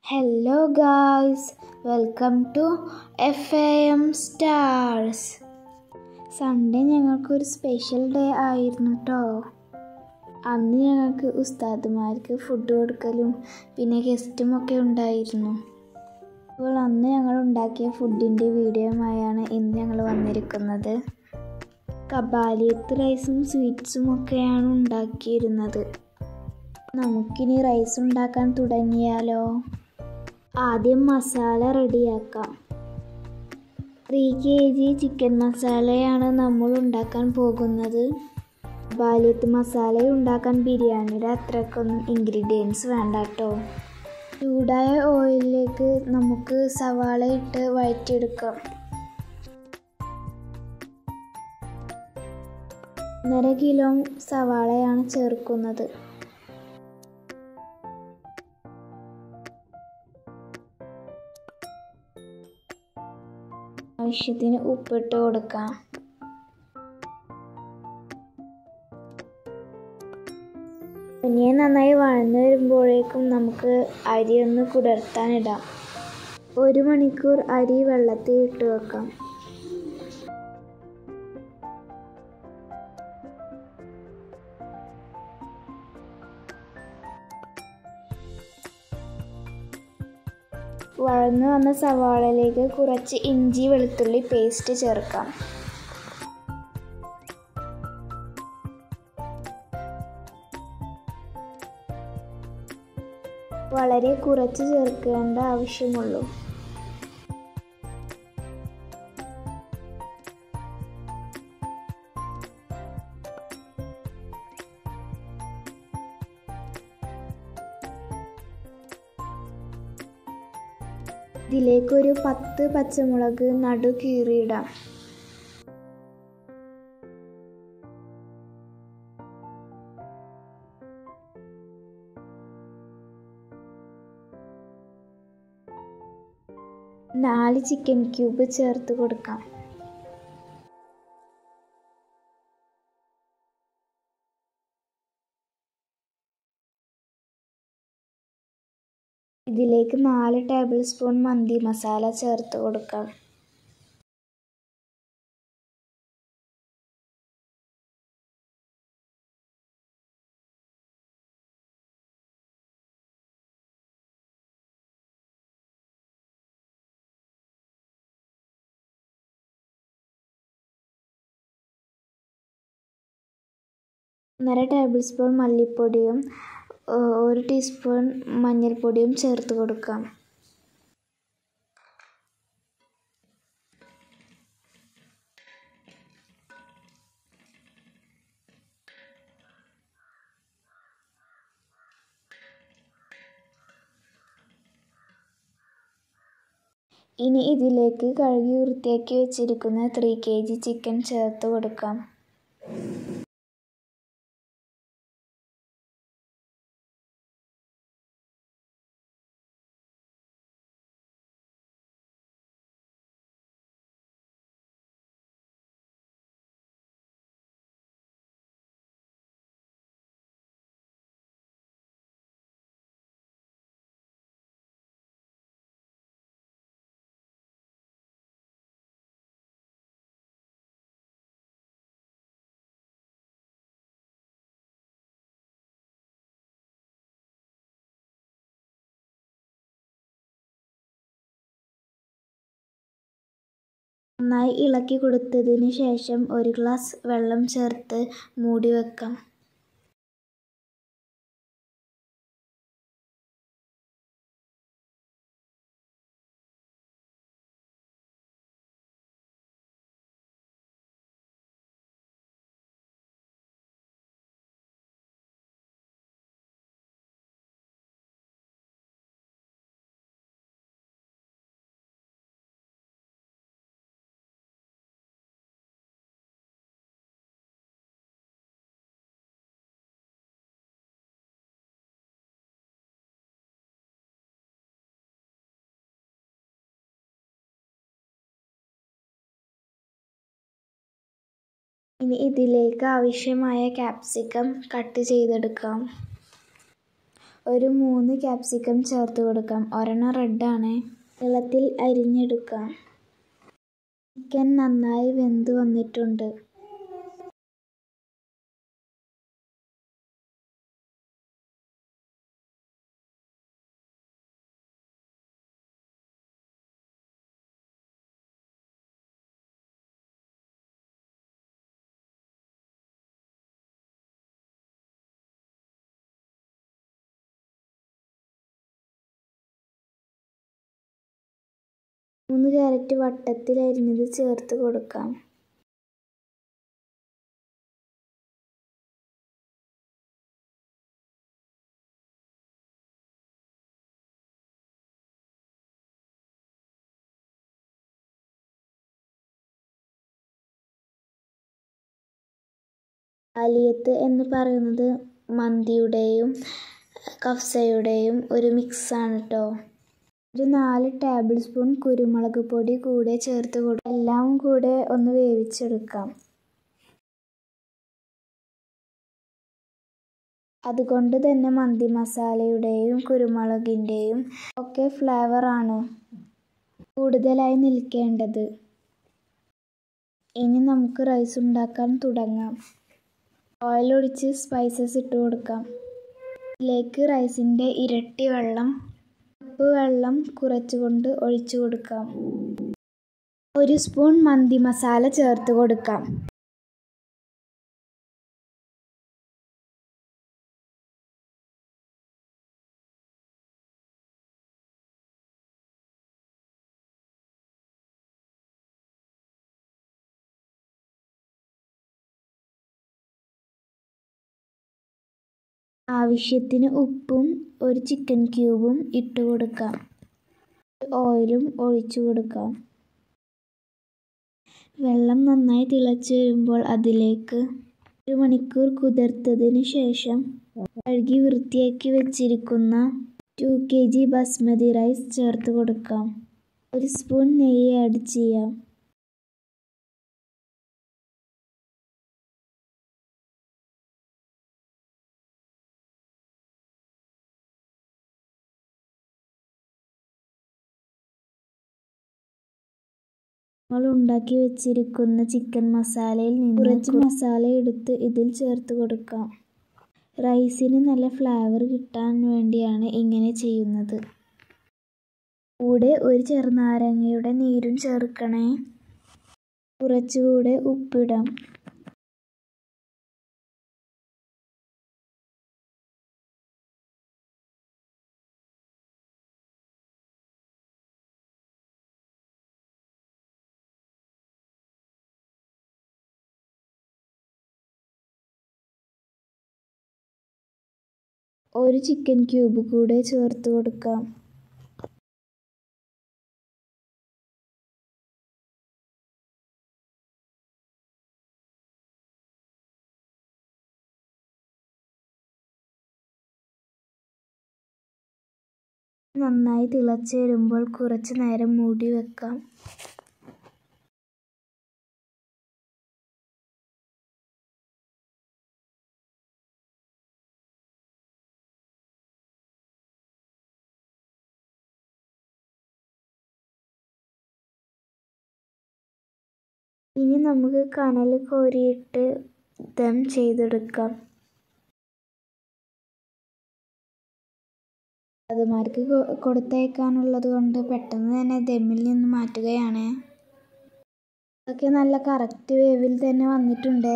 Hello guys, welcome to FAM Stars. Sunday ഞങ്ങൾക്കൊരു special day ആയിരുന്നു കേട്ടോ. അന്ന് ഞങ്ങൾക്ക് ഉസ്താദുമാർക്ക് ഫുഡ് കൊടുക്കലും പിന്നെ ഗസ്റ്റും ഒക്കെ ഉണ്ടായിരുന്നു. അപ്പോൾ അന്ന് ഞങ്ങൾ ഉണ്ടാക്കിയ ഫുഡിൻ്റെ വീഡിയോയുമായാണ് ഇന്ന് ഞങ്ങൾ വന്നിരിക്കുന്നത്. കബാലിയത്ത് റൈസും സ്വീറ്റ്സും ഒക്കെയാണ് ഉണ്ടാക്കിയിരുന്നത്. നമുക്കിനി റൈസ് ഉണ്ടാക്കാൻ തുടങ്ങിയാലോ? ആദ്യം മസാല റെഡിയാക്കാം. 3 kg ചിക്കൻ മസാലയാണ് നമ്മൾ ഉണ്ടാക്കാൻ പോകുന്നത്. കബാലിയത്ത് മസാല ഉണ്ടാക്കാൻ ബിരിയാണിയുടെ അത്രക്കൊന്നും ഇൻഗ്രീഡിയൻസ് വേണ്ട കേട്ടോ. ചൂടായ ഓയിലിലേക്ക് നമുക്ക് സവാള ഇട്ട് വഴറ്റിയെടുക്കാം. 1.5 കിലോ സവാളയാണ് ചേർക്കുന്നത്. ആവശ്യത്തിന് ഉപ്പിട്ട് കൊടുക്കാം. ഇനിയെ നന്നായി വഴന്നു വരുമ്പോഴേക്കും നമുക്ക് അരി ഒന്ന് കുതിർത്താനിടാം. 1 മണിക്കൂർ അരി വെള്ളത്തിൽ ഇട്ട് വെക്കാം. വഴന്നു വന്ന സവാളയിലേക്ക് കുറച്ച് ഇഞ്ചി വെളുത്തുള്ളി പേസ്റ്റ് ചേർക്കാം. വളരെ കുറച്ച് ചേർക്കേണ്ട ആവശ്യമുള്ളൂ. ഇതിലേക്കൊരു 10 പച്ചമുളക് നടു കീറിയിടാം. നാല് ചിക്കൻ ക്യൂബ് ചേർത്ത് കൊടുക്കാം. ഇതിലേക്ക് 4 ടേബിൾ സ്പൂൺ മന്തി മസാല ചേർത്ത് കൊടുക്കാം. ഒന്നര ടേബിൾ സ്പൂൺ മല്ലിപ്പൊടിയും 1 ടീസ്പൂൺ മഞ്ഞൾപ്പൊടിയും ചേർത്ത് കൊടുക്കാം. ഇനി ഇതിലേക്ക് കഴുകി വൃത്തിയാക്കി വെച്ചിരിക്കുന്ന 3 kg ചിക്കൻ ചേർത്ത് കൊടുക്കാം. നന്നായി ഇളക്കി കൊടുത്തതിന് ശേഷം 1 ഗ്ലാസ് വെള്ളം ചേർത്ത് മൂടി വെക്കാം. ഇനി ഇതിലേക്ക് ആവശ്യമായ ക്യാപ്സിക്കം കട്ട് ചെയ്തെടുക്കാം. ഒരു 3 ക്യാപ്സിക്കം ചേർത്ത് കൊടുക്കാം. ഒരെണ്ണം റെഡാണ്. നീളത്തിൽ അരിഞ്ഞെടുക്കാം. ചിക്കൻ നന്നായി വെന്ത് വന്നിട്ടുണ്ട്. മൂന്ന് ക്യാരറ്റ് വട്ടത്തിൽ അരിഞ്ഞത് ചേർത്ത് കൊടുക്കാം. കബാലിയത്ത് എന്ന് പറയുന്നത് മന്തിയുടെയും കഫ്സയുടെയും ഒരു മിക്സാണ് കേട്ടോ. ഒരു 4 ടേബിൾ സ്പൂൺ കുരുമുളക് പൊടി കൂടെ ചേർത്ത് കൊടുക്കാം. എല്ലാം കൂടെ ഒന്ന് വേവിച്ചെടുക്കാം. അതുകൊണ്ട് തന്നെ മന്തി മസാലയുടെയും കുരുമുളകിൻ്റെയും ഒക്കെ ഫ്ലേവറാണ് കൂടുതലായി നിൽക്കേണ്ടത്. ഇനി നമുക്ക് റൈസ് ഉണ്ടാക്കാൻ തുടങ്ങാം. ഓയിൽ ഒഴിച്ച് സ്പൈസസ് ഇട്ട് കൊടുക്കാം. ഇതിലേക്ക് റൈസിൻ്റെ ഇരട്ടി വെള്ളം കുറച്ചുകൊണ്ട് ഒഴിച്ചു കൊടുക്കാം. 1 സ്പൂൺ മന്തി മസാല ചേർത്ത് കൊടുക്കാം. ആവശ്യത്തിന് ഉപ്പും 1 ചിക്കൻ ക്യൂബും ഇട്ട് കൊടുക്കാം. ഓയിലും ഒഴിച്ചു കൊടുക്കാം. വെള്ളം നന്നായി തിളച്ച് വരുമ്പോൾ അതിലേക്ക് 1 മണിക്കൂർ കുതിർത്തതിന് ശേഷം കഴുകി വൃത്തിയാക്കി വെച്ചിരിക്കുന്ന 2 kg ബസ്മതി റൈസ് ചേർത്ത് കൊടുക്കാം. 1 സ്പൂൺ നെയ്യ് ആഡ് ചെയ്യാം. നമ്മൾ ഉണ്ടാക്കി വെച്ചിരിക്കുന്ന ചിക്കൻ മസാലയിൽ നിന്ന് കുറച്ച് മസാല എടുത്ത് ഇതിൽ ചേർത്ത് കൊടുക്കാം. റൈസിന് നല്ല ഫ്ലേവർ കിട്ടാൻ വേണ്ടിയാണ് ഇങ്ങനെ ചെയ്യുന്നത്. കൂടെ 1 ചെറുനാരങ്ങയുടെ നീരും ചേർക്കണേ. കുറച്ചുകൂടെ ഉപ്പിടാം. ഒരു ചിക്കൻ ക്യൂബ് കൂടെ ചേർത്ത് കൊടുക്കാം. നന്നായി തിളച്ച് വരുമ്പോൾ കുറച്ച് നേരം മൂടി വെക്കാം. ഇനി നമുക്ക് കനൽ കോരിയിട്ട് ദം ചെയ്തെടുക്കാം. അതുമാർക്ക് കൊടുത്തയക്കാനുള്ളത് കൊണ്ട് പെട്ടെന്ന് തന്നെ ദമ്മിൽ നിന്ന് മാറ്റുകയാണ്. അതൊക്കെ നല്ല കറക്റ്റ് വേവിൽ തന്നെ വന്നിട്ടുണ്ട്.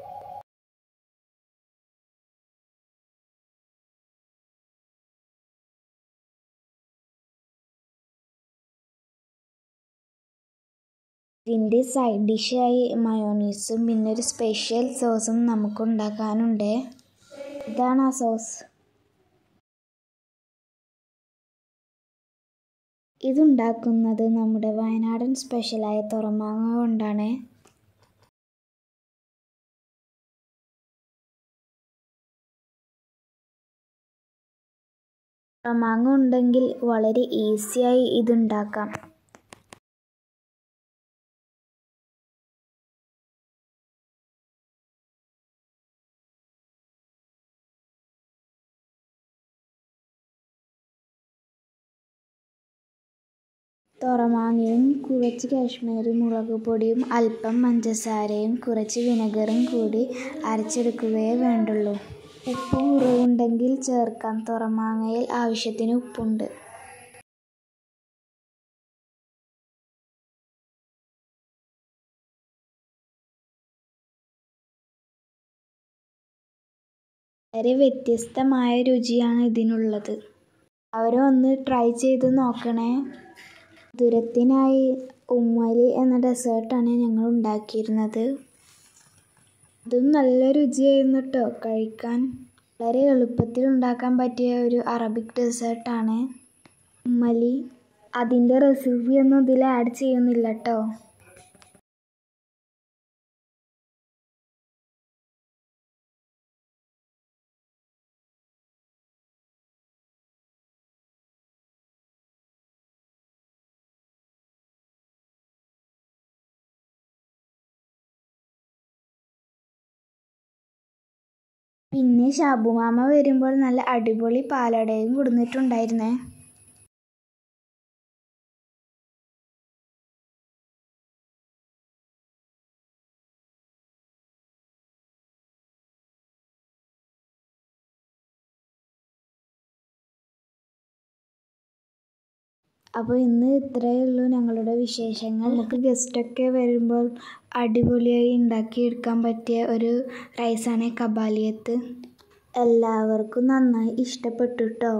ഇതിൻ്റെ സൈഡ് ഡിഷായി മയോണീസും പിന്നെ ഒരു സ്പെഷ്യൽ സോസും നമുക്ക് ഉണ്ടാക്കാനുണ്ട്. ഇതാണ് ആ സോസ്. ഇതുണ്ടാക്കുന്നത് നമ്മുടെ വയനാടൻ സ്പെഷ്യലായ തുറമാങ്ങ കൊണ്ടാണ്. തുറമാങ്ങ ഉണ്ടെങ്കിൽ വളരെ ഈസിയായി ഇതുണ്ടാക്കാം. തുറമാങ്ങയും കുറച്ച് കാശ്മീരി മുളക് പൊടിയും അല്പം പഞ്ചസാരയും കുറച്ച് വിനെഗറും കൂടി അരച്ചെടുക്കുകയേ വേണ്ടുള്ളൂ. ഉപ്പ് കുറവുണ്ടെങ്കിൽ ചേർക്കാം. തുറമാങ്ങയിൽ ആവശ്യത്തിന് ഉപ്പുണ്ട്. വളരെ വ്യത്യസ്തമായ രുചിയാണ് ഇതിനുള്ളത്. എല്ലാവരും ഒന്ന് ട്രൈ ചെയ്ത് നോക്കണേ. മധുരത്തിനായി ഉമ്മലി എന്ന ഡെസേർട്ടാണ് ഞങ്ങൾ ഉണ്ടാക്കിയിരുന്നത്. അതും നല്ല രുചിയായിരുന്നു കേട്ടോ കഴിക്കാൻ. വളരെ എളുപ്പത്തിൽ ഉണ്ടാക്കാൻ പറ്റിയ ഒരു അറബിക് ഡെസേർട്ടാണ് ഉമ്മലി. അതിൻ്റെ റെസിപ്പിയൊന്നും ഇതിൽ ആഡ് ചെയ്യുന്നില്ല കേട്ടോ. പിന്നെ ഷാബുമാമ വരുമ്പോൾ നല്ല അടിപൊളി പാലടയും കൊടുത്തിട്ടുണ്ടായിരുന്നേ. അപ്പോൾ ഇന്ന് ഇത്രയേ ഉള്ളൂ ഞങ്ങളുടെ വിശേഷങ്ങൾ. നമുക്ക് ഗസ്റ്റൊക്കെ വരുമ്പോൾ അടിപൊളിയായി ഉണ്ടാക്കിയെടുക്കാൻ പറ്റിയ ഒരു റൈസാണ് കബാലിയത്ത്. എല്ലാവർക്കും നന്നായി ഇഷ്ടപ്പെട്ടു കേട്ടോ.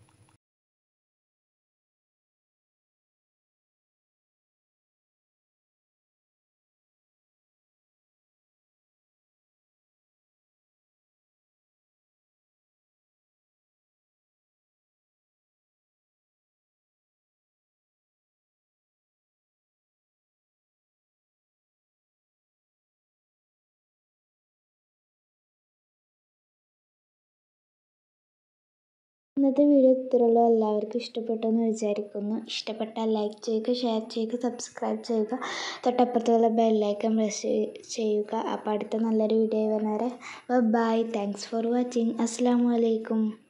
ഇന്നത്തെ വീഡിയോ ഇത്രയുള്ളൂ. എല്ലാവർക്കും ഇഷ്ടപ്പെട്ടെന്ന് വിചാരിക്കുന്നു. ഇഷ്ടപ്പെട്ടാൽ ലൈക്ക് ചെയ്യുക, ഷെയർ ചെയ്യുക, സബ്സ്ക്രൈബ് ചെയ്യുക, തൊട്ടപ്പുറത്തുള്ള ബെല്ലൈക്കൺ പ്രസ് ചെയ്യുക. അപ്പോൾ അടുത്ത നല്ലൊരു വീഡിയോ വരുന്നവരെ ബൈ. Thanks for watching. അസ്സലാമു അലൈക്കും.